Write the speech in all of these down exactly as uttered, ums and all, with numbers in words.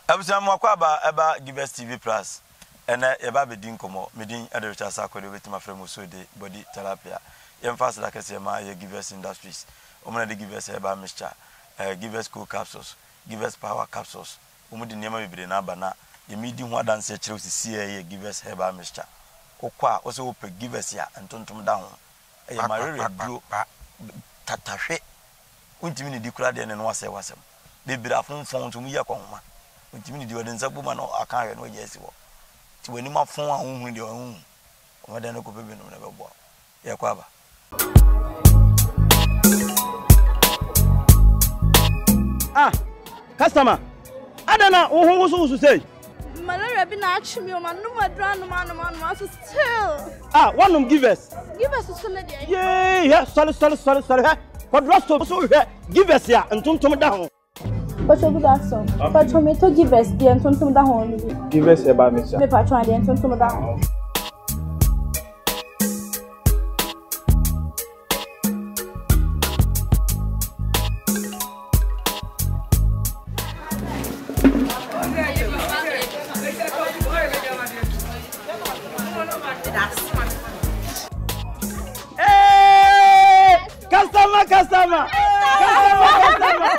Abusam akwaba eba Givers T V Plus. Ena eba be din komo medin Adom Sako de wetima fremu so de body therapy. Yem fast like say ma ye Givers Industries. Omna de Givers eba mixture. Eh Givers cool capsules, Givers power capsules. Omu de niam bebre na aba na ye medi ho adanse kire osisi ye Givers eba mixture. Kokwa o se wo pe Givers ya entontom da ho. E ye marere duo tatahwe. Untimi ni dikura de ne no wase wasem. Bebre afonfon to mu ye konhoma. Untimi ni di wode nsabu ma no aka hwe no ye si wo. Ti wani ma fon ahun de ohun. O de no ko bebe no na bebo. Ye kwa ba. Ah, customer. Adana ohun wusu wusu say. Malaria be na achi me o ma no madra no ma no ma no so still. Ah, one of give us. Give us so na dey. Yeah, yeah, sorry, sorry, sorry, sorry. For drop so give us ya entontom da ho. But you good aso. But you me to give us the entontom da ho ni. Give us eba me sha. Me patron the entontom da ho. Customer, customer, customer,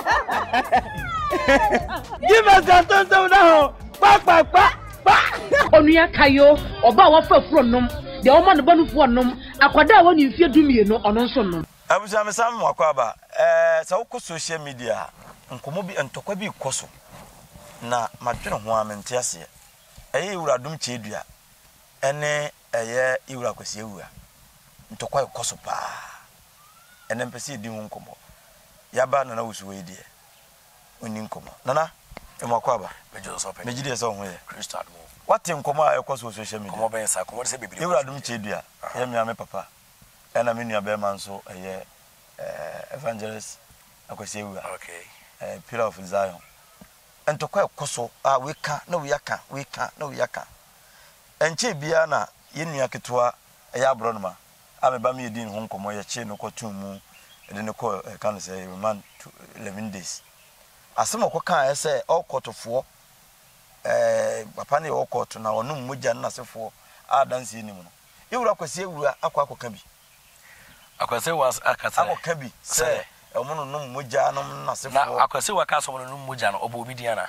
give us that tonton now. Pa pa pa pa. Onua kayo oba wa fafuro nom de o ma no banu fo nom akwada wa ni mfie dumie no ono nso nom. Abuja me sam akwaba eh sa wo social media nkomo bi entokwa bi koso na madwene ho amente ase eye Adom Kyei dua ene eye iwura kwasi ewura ntokwa koso pa ene mpese di ho nkomo yaba na na Owusu we die oni nkomo nana emakwaba mejo so pe mejide so ho ye Crystal mo what nkomo a ekoso social media komo ben sa komo se bebiri Adom Kyei dua ye mi ame papa ena me nua be man so eye eh evangelist akwasi ewura okay eh pillar of Zion entokwa ekoso a we ka na we yaka we ka na we yaka enche bia na ye nua ketwa eye abronoma ameba me din ho nkomo ye che no kwatum mu de ne ko kan say man eleven days asem okoka ese okotofo eh papa ne okoto na onum moja na sefo adanse ni mu no ewura kwase ewura akwa akoka bi akwase was akasa akoka bi se omono num moja no na sefo na akwase waka so num moja no obo obi dia na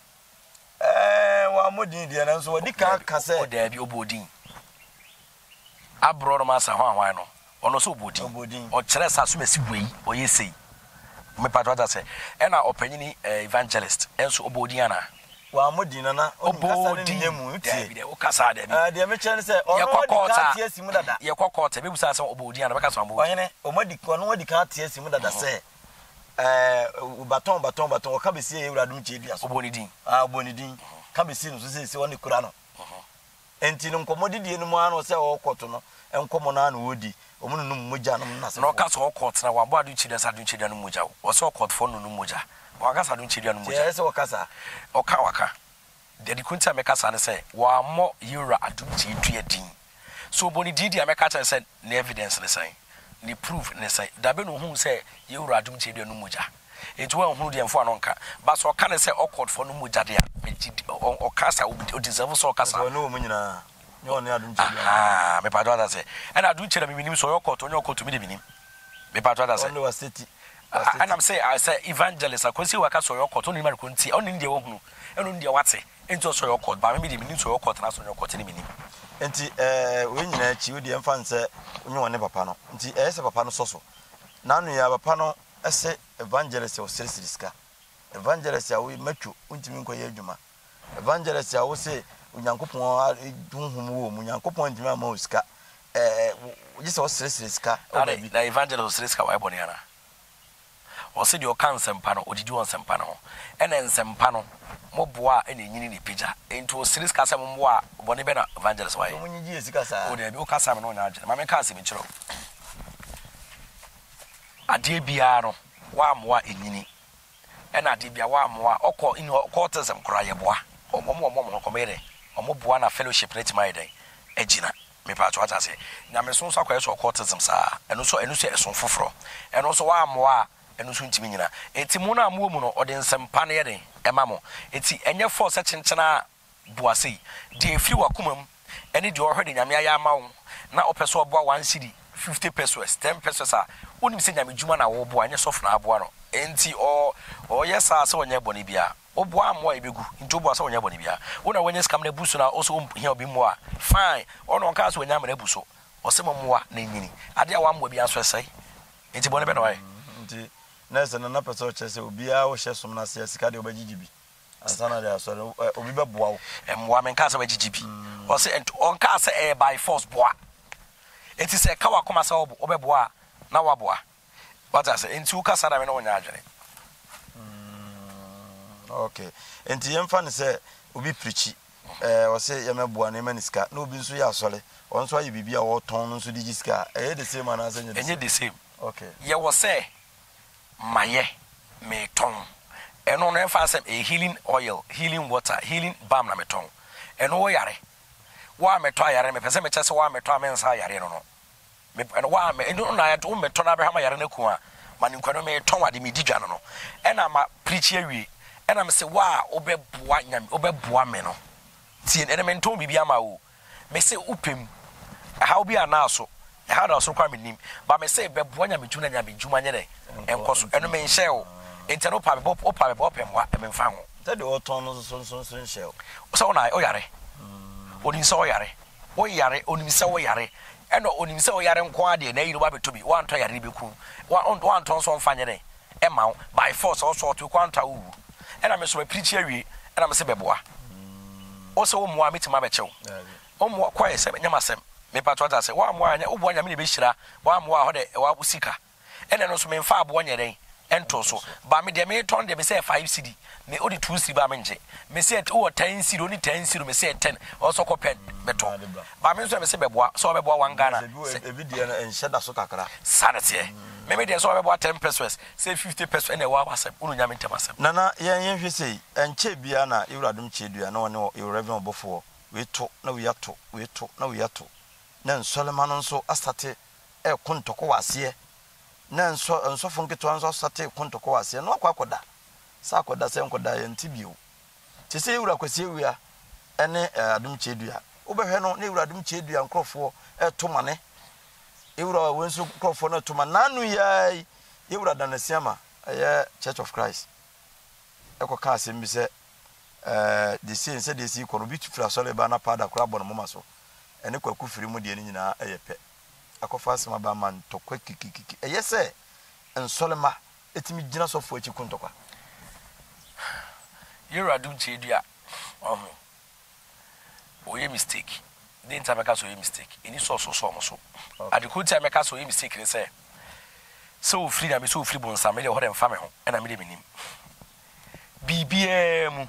eh wa modin dia na so wadi ka ka se o da bi obo odin abro no masa ho ahwan no ono so obodin o kire sa so mesi bui o yesei me patwa ta se e na opanyini evangelist enso obodin ana wa modin na na o kasa ne nyemu tie bi de o kasa de bi ah de me kire se ono wadi ka tie simu dada ye kokota be busa se obodin ana be kasa mo oyene o madi ko no wadi ka tie simu dada se eh baton baton baton o ka be sie Adom Kyei dua so obonidin ah obonidin ka be sie no so se se woni kura no enti no nkomodidie no mu ano se o koto no enkomo na na wodi omuno no moja no na se no ka so Occult na wa bo Adom Kyei dua sa Adom Kyei dua no moja o so Occult fo no no moja wa ka sa Adom Kyei dua no moja yes o kasa o ka waka de di kunta me kasa ne se wa mo yura Adom Kyei dua din so boni didi ameka cha se na evidence ne say ni proof ne say da be no hu se yura Adom Kyei dua no moja etu wa hu de mfo anonka ba so ka ne se Occult fo no moja de o kasa o deserve so kasa no mu nyina yo ne Adom Kyei ah me pa do that say and Adom Kyei na me minim so Occult onye Occult mi de minim me pa do that say on the city and I'm say I say evangelist akwesi waka so Occult oni ma ko nti oni ndie wo hunu eno ndie wate ento so Occult ba me de minim so Occult na so Occult ni minim enti eh we nyina chi we de mfa nse onye wone papa no nti eh se papa no soso na anu ya papa no ese evangelist o sirisiska evangelist ya we matwo untimi nko ye adwuma evangelist ya wo se Onyankopon dunhum wo mu Onyankopon ntimi ama osika eh gise o sirisiska na evangelist sirisiska wa eboni ana o se di o kan sempa no odidi on sempa no ena ensempa no moboa ena nyini ni pija enti o sirisiska sem moboa boni be na evangelist wa ye mo nyigi esika sa o de bi o kasa me no na agye ma me ka se mi kiro ade bia no wa moa enyini ena ade bia wa moa okọ in occultism kura ye boa omo mo mo ko mere omo boa na fellowship rate mai den agina me pa to atase na me so so akwa so occultism sa eno so eno so eson foforo eno so wa moa ɛno so ntimi nyina enti mo na mo mu no ɔde nsɛmpa ne yɛden ɛma mo enti ɛnyɛ force kyenkyena boase de efiri wakoma mu ɛne de ɔhwɛ de nyame ayɛ ama wo na ɔpɛ so ɔboa one cedi fifty pesos ten pesos a wonim sɛ nyame dwuma na wo boa nyɛ sɔfo na aboa no enti ɔ ɔyɛ saa sɛ ɔnyɛ bɔne bia oboa amoa ebegu nti oboa sɛ ɔnyɛ bɔne bia wo na wɔnyɛ scam na buso na ɔso hia obi mo a fine ɔno ɔnka sɛ ɔnyɛ amana buso ɔsɛ mo moa na nyini ade a wamoa bia so ɛsɛe enti bɔne bɛ na wae nti na sɛ na pɛ sɛ ɔkyɛ sɛ obia wo hyɛ som na sɛ sika de obɛgyigyi bi asana de asɔre obi bɛboa wo ɛmoa menka sɛ wɔgyigyi bi ɔsɛ ɔnka sɛ ɛyɛ by force boa enti sɛ ka wakoma sɛ wɔbɛboa na waboa wata sɛ enti wo kasa da me na wɔnya adwene okay enti yɛmfa ne sɛ obi preachi eh wɔsɛ yɛmɛboa ne ma ne sika na obi nso yɛ asɔre ɔn nso ayɛ bibia wɔtɔn no nso de gi sika ɛyɛ the same ana sɛ ɛnyɛ the same okay yɛ wɔ sɛ mayɛ metɔn ɛno no ɛmfa sɛ a healing oil healing water healing balm na metɔn ɛno wo yare wa metɔ ayare mepɛ sɛ mekyɛ sɛ wa metɔ amensa ayare no no me ɛno wa me ɛno na ayɛ to metɔ na bɛha ma yare na ku a ma ne nkwa no metɔn ade me di dwa no no ɛna ma preach awie ɛna me sɛ wa obɛboa nyame obɛboa me no tie ɛna me ntɔn bibia ma wo me sɛ upem ha obi anaso ha da so kwa me nim ba me sɛ bɛboa nyame dwuma nyame dwuma nyɛ dɛ ɛnkɔ so ɛno me nhyɛ wo enti no pa me bɔ pa me bɔ pem wa me mfa ho sɛ de wɔtɔn no so so so nhyɛ wo sɛ wo na o yare onim sɛ o yare o yare onim sɛ o yare ɛno onim sɛ o yare nko ade na yi no ba beto bi wa ntɔ yare bi ku wa wa ntɔ so mfa nyɛ dɛ ɛma wo by force also to kwanta wo ɛna me so be preach awie ɛna me sɛ bɛboa o sɛ wo moa metima bɛkyɛw o moa kwae sɛ nyama sɛm me patro ta sɛ wa moa nya wo boa nyame ne be hyira wa moa hɔ de wa sika ɛna no so me mfa aboa nyɛ dɛn ɛnto so ba me de me ton de me sɛ five cedi me odi two cedi ba me nje me sɛ o ten cedi oni ten cedi me sɛ ten also ko pen beto ba me so me sɛ bɛboa so bɛboa one Ghana ebi de na enhyɛ da so kakra sanete me me de so bɛboa ten pesos sɛ fifty pesos ɛna wa wasɛm unu nyame ntem asɛm nana yɛn yɛn hwɛ sɛ ɛnkyɛ bia na Ewuradom Kyei na wɔne Ewuradom Obofo we to na we ato we to na we ato na nsolema no nso astate e kontoko wase na nso nsofo nketo nso astate kontoko wase na akwa akoda sa akoda se nkoda ye ntibio te se Ewura kwase ewia ene Adom Kyei dua wobɛhwɛ no na Ewuradom Kyei dua nkrofo e to mane Ewura wo nso nkrofo na to mane nanu yai Ewura danasiama eye Church of Christ ekoka asem bi se eh de se nse de si kono bi tufra sole ba na pada kura bɔ no mama so ene kwaku firi mu de ni nyina eye pɛ akɔfa asema ba man tokwa kikikiki eye se ensolema etimi gina sofo achi kuntokwa Ewuradom Kyei dua oh oye mistake den ta meka so oye mistake eni so so so mo so adekunti meka so oye mistake ne se so free na me so free bonsa me de ho de mfa me ho ena me de minim bibia mu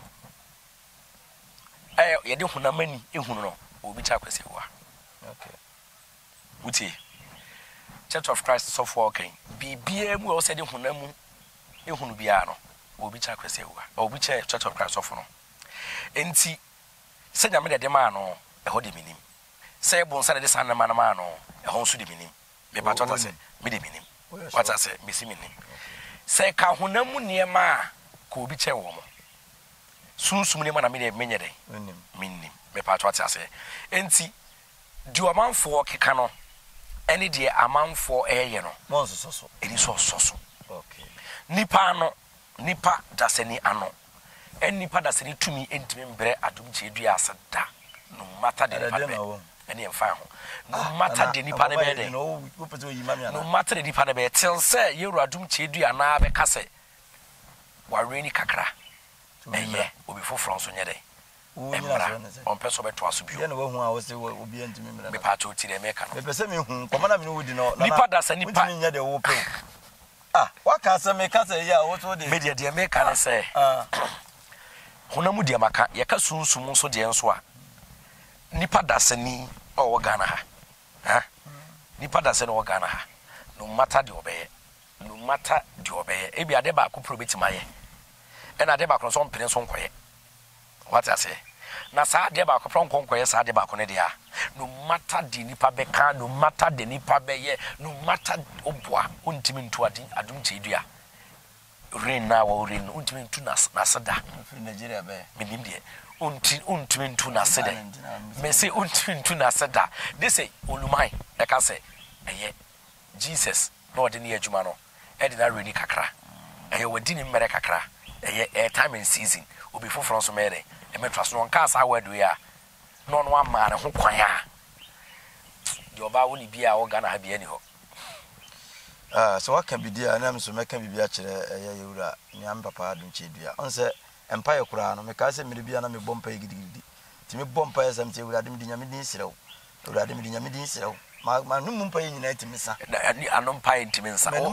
eh ye de hunamani ehunu no obi cha kwese wa okay uti Church of Christ so for okay bibia mu o se de hunamu ehunu bia no obi cha kwese wa obi cha Church of Christ so for no enti se nyame de de ma no eho de minim se bonsa de san na ma na no eho so de minim me ba tota se me de minim what I say me si minim se ka hunamu niema ko obi che wo mo sunsum niema na me de menye de minim minim me pa tota se enti di amanfo keka no ene de amanfo eye no mo so so eni so so so okay nipa no nipa dasani ano en nipa dasani tumi entimi mbre Adom Kyei dua aseda no matter the nipa be ene emfa ho no matter the nipa ne be de no wo pese yi ma me ana no matter the nipa ne be till say Ewuradom Kyei dua na be kase wa reni kakra eye obi foforo so nye de wo nyina so ne se on peso be to aso bio ye na wo hu a wo se obi entimi mre me pa to ti de me ka no me pese me hu komana me no wodi no nipa dasani nipa nya de wo pe ah waka se me ka se ya wo to de media de me ka ne se ah honamu de maka ye ka sunsum so de enso a nipa dasani o wo Ghana ha ha nipa dasani wo Ghana ha no matter the obeye no matter the obeye e bi ade ba ko probeti maye e na ade ba ko so mpene so nkoye what I say na sa ade ba ko pro nkonkoye sa ade ba ko ne dia no matter the nipa be kan no matter the nipa be ye no matter oboa ontimi ntu ade Adom Kyei dua rain na wo rain untimi ntu na na seda Nigeria be menim de unti untimi ntu na seda me say untimi ntu na seda they say olumai e ka say eye Jesus no de ne adwuma no e de na rain kakra eye wadi ni mmere kakra eye air time and season obi foforo so mere e metwa so nka asa wadu ya no no ama ne ho kwan a de oba wo ni bia wo Ghana ha bia ni ho. Ah, so what can be there? And I'm so making be a chair, a yura, Niam Papa, don't cheat you. On say, Empire Crown, make us a Meribiana, me bomb pay giddy. Timmy bomb pay something without him dinamidin zero. Without him dinamidin zero. My no pay united, Miss. I don't pay to Miss. Oh,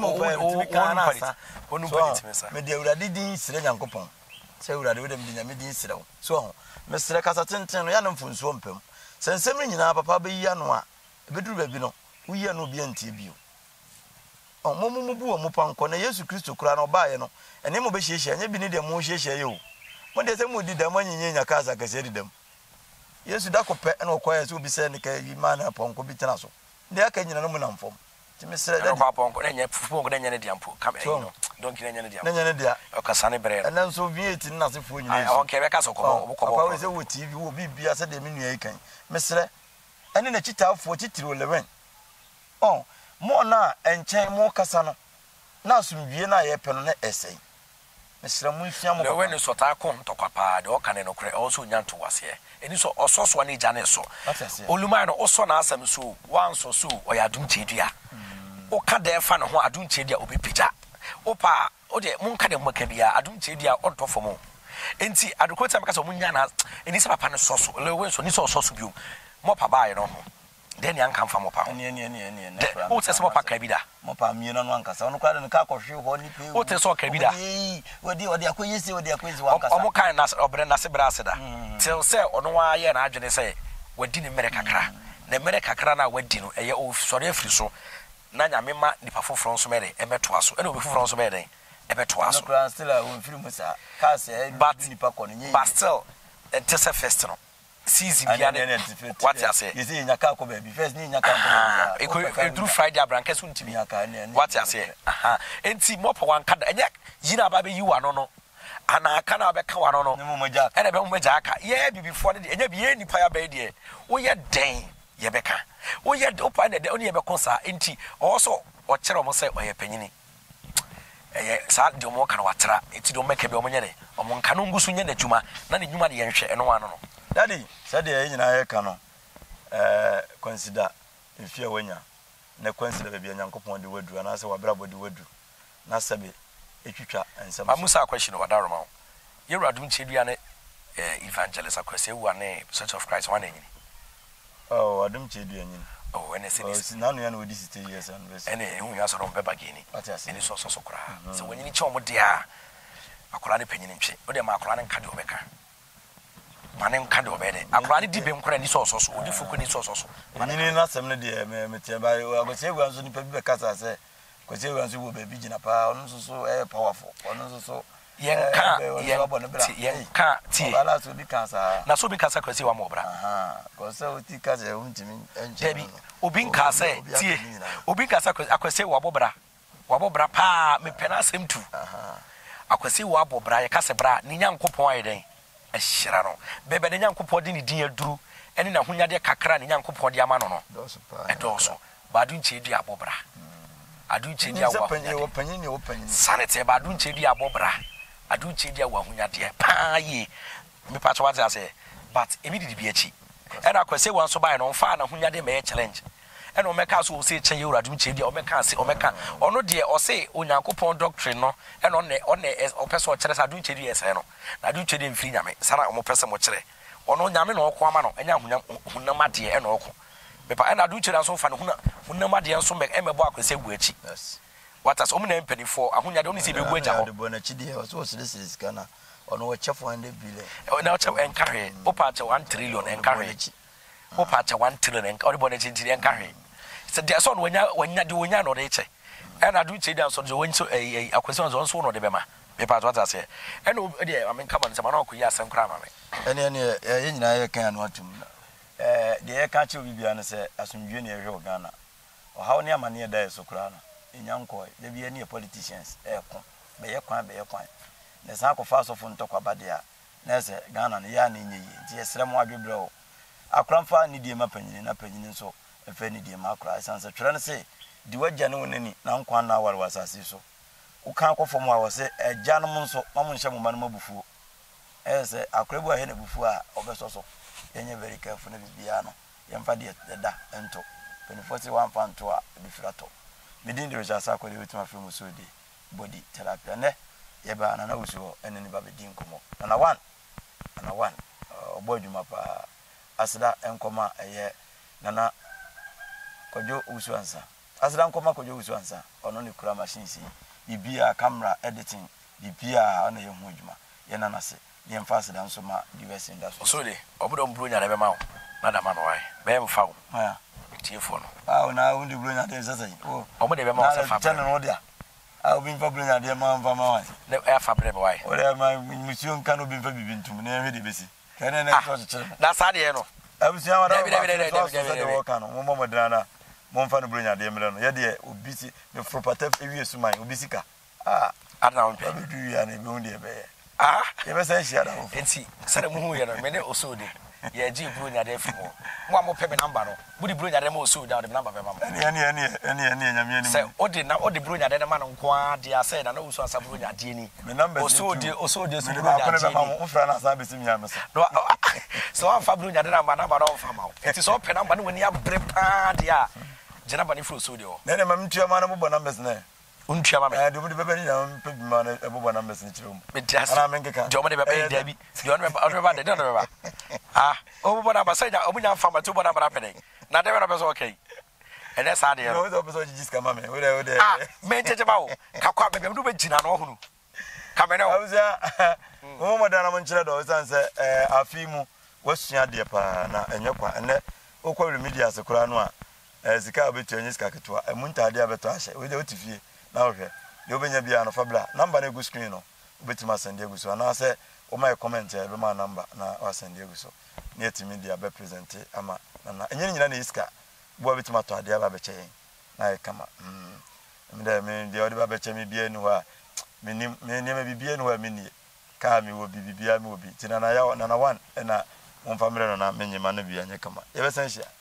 one pay me dear, I didn't say young coupon. Say, would I do them dinamidin zero. So, Mister Casatin, Yanum from Swampum. Send seven in our papa be Yanua. Bedru Babino, we are no B N T B. Oh, Momu bu omupan ko na Yesu Kristo kura na oba ye no ene mo be hyehyɛ nya bi ne de mo hyehyɛ ye o mo de se mo di dem anyinye nya kasa kase di dem Yesu da ko pe na okoye so bi se ne ka yi ma na ponko bi tena so de aka nyina no mo na mfom ti me sere da kwa ponko na nya ponko na nya ne dia mpo kam e no don ki na nya ne dia na nya ne dia o kasa ne bre na so bi eti na se fo nyina o ke be ka so ko bo ko bo papa we se wo T V wo bibia se de me nua yi kan me sere ene na chitafo titiri eleven oh mo na enchen mo kasa no na asumdie na ye pe no na esei mesra mu fia mo le we ni so ta ko ntokwa pa de o kan no kre also nyanto wase eni so ososo na ija na so olumai no oso na asem so wan so so o ya dum chedua o ka de fa no ho adum chedua obepija o pa o de mun ka de mo ka bia adum chedua on to fo mo enti adukota meka so mun nya na eni se papa no so so le we so ni so so so biom mo pa ba ye no ho then yan kan fa mo pa ene ene ene ene o te se mo pa ka bi da mo pa mi no anka no kwa de ka kohwe ho ni pe o te so ka bi da wodi wodi akoyesi wodi akoyesi wa kasa o mo kan na obre na se bra se da till say ono wa ye na adwene say wadi ni mere kakra na mere kakra na wadi no eye o sori afiri so na nyame ma nipa foforo so mere e meto aso ene obi foforo so mere e beto aso no kra still a won firi mu sa ka se nipa ko no nye but still it is a fest no season bia ne what you say you see nyaka ko baby first ni nyaka ko e ko e through Friday abranka so ntimi nyaka ne what you say aha enti mopo wan kada enye yina ba be yiwa no no ana aka na be ka wa no no ne mo maja ene be mo maja aka ye bi before ne enye bi ye nipa ya be de wo ye den ye be ka wo ye opa ne de oni ye be konsa enti also o kire mo say o ye panyini eh sa de mo kan watra enti do make be o mo nyene o mo kan ngusu nye na djuma na ne djuma de ye hwe eno wa no no daddy said the nyina ye ka no eh consider if you wanya na consider be nyankopon de wadu na se wabrabo de wadu na sabe etwitwa ensem amusa question wadaroma wo ye radum chedua ne evangelist akwese wu ane Church of Christ one nyini oh adum chedua nyini oh ene se ni na no ya na odi sixty years and best ene hu ya so no beba gini ene so so so kura se wonyini che omo de a akora ne panyini ntwe o de ma akora ne nka de obeka manen ka de obede akora ne dibe nkora ni so so so odi fuku ni so so so nyini na sem ne de me me tie ba agose egu anso ni pa bi be kasa se kwese egu anso wo ba bi gina pa ono so so eh powerful ono so so yenka yenka tie ala so bi kasa na so bi kasa kwese wa mo bra aha kwese o ti kasa o ntimi enche debi obi nka se tie obi kasa akwese wa bobra wa bobra pa me pena asem tu aha akwese wa bobra ye kasa bra ni nyankopon ayi den ahyira no bebe de nyankopon de ni din aduru ene na hunyade kakra ne nyankopon de ama no no doso pa edoso badu nchedi abobra adu nchedi awa panyi wo panyi ni wo panyi sanete badu nchedi abobra adu nchedi awa hunyade pa yi me pa chwa ase but emi didi bi achi ena akwese wan so bai no fa na hunyade me challenge ena o meka so o se chen yura adu nchedi o meka se o meka ono de o se onyankopon doctrine no ena on on o pese o kire sa adu nchedi ese no na adu nchedi mfiri nyame sana o mo pese mo kire ono nyame na okwo ama no enya hunya hunamade e na okwo mepa ena adu nchedi so fa no huna hunamade enso me emebo akwese gu achi yes what as omna mpani for ahunyade oni se be gu aja ho de bona chidi e so so se skana ono wo chef one billion na o chef encarry opa cha one trillion encarry opa cha one trillion encarry bona chidi encarry se de so no wanya wanya de wanya no de che ena adu nchedi so de wonso eh akwese on so no de be ma mepa what as e ena de amenka ban se ma na okoyi asem kra ma me ene ene ye nyina ye kan no atum eh de ye ka che bibia no se asumdwe ne ye hwe Ghana o hawo ne amane da ye so kra no enyanko de bia ne politicians e ko bɛyɛ kwan bɛyɛ kwan na san ko fa asɔfo ntɔkwa badia na ɛsɛ Ghana ne ya na enye yi nti ɛsrɛ mo adwebrɛ o akramfa ne die ma panyini na panyini nso ɛfɛ ne die ma akra ɛsan sɛ twere ne se di wagya ne wonani na nkwan na aware wasase so wo kan kɔfɔ mo a wɔ se ɛgya no mo nso ma mo nhyɛ mo ma no mabufuo ɛsɛ akra bu a he na bufuo a ɔbɛsɔ so yenye very careful na bibia no yɛmfa de da ento penifo se wan fanto a bifirato medin de rejasa akɔde wetima frɛ mu so de body therapy ne yeba na na Owusu ene ni ba bedin komo na one na one obo adwuma pa asida enkoma eye nana Kojo Owusu ansa asida enkoma Kojo Owusu ansa ono ne kura machine si bibia camera editing bibia ono ye hu adwuma ye nana se ye mfa asida nso ma diverse industry so de obodo mbro nya be ma wo na da ma no wai be mfa wo ha tiefo no ah na undi bro nya de sasa o obodo be ma wo fa fa no dia ah obi mfa bro nya de ma mfa ma wai ne e fa bre be wai o le ma mission nka no bi mfa bibi ntum na hwe de besi kene ne so chire na sa de no abusia wada de de de de wo kan mo mo modana mo mfa no bro nya de mre no ye de obi si me propatef ewie suman obi sika ah ana on pe obi du ya na be hu de be ah ye be say share da wo enti sare mu hu ye no me ne osode ye ji bro nya de fimo mo mo pe me number no budi bro nya de mo osode da de number be mama ene ene ene ene ene nyame ni se odi na odi bro nya de ma no nko a de ase na na Owusu asa bro nya de ni me number osode osode so bro bro nya nya de de ma ni mo fra na sa be sim nya me so no so am fa bro nya de na ma na ba no fa ma o enti so pe number no wani abre pa de a jena ba ni fro osode o nene ma mtua ma na bo numbers na untua ma me eh de mo de bebe ni na mpe bi ma na bo numbers ni chiro mo me tias ana men keka de mo de bebe da bi de on me on me ba de de on me ba ah o bo na ba sai da o nya fa ma to bo na ba pe na de na be so okay ene sa de no so so jiji ska ma me we de we de ah me nteje ba o ka kwa bebe do be gina no hunu ka me ne o abuza mo mo da na mo nchire do san se eh afi mu wasua de pa na enye kwa ene okwa media se kura no a eh sika obetu enye sika ketwa emu ntade abeto ahye we de otifie na ohwe de obenya bia no fabla number na go screen no obetima send egu so na se o my comment e be ma number na wa send egu so na etimi dia be present ama na enye nyina na iska bo obetima to ade aba be che na e kama mm me de me de ode ba be che me bia nu ha me ni me ni me bibia nu ha me ni ka me wo bibia me wo bi tina na ya na na one na mo famre no na me nyima na bia nye kama ye be san hia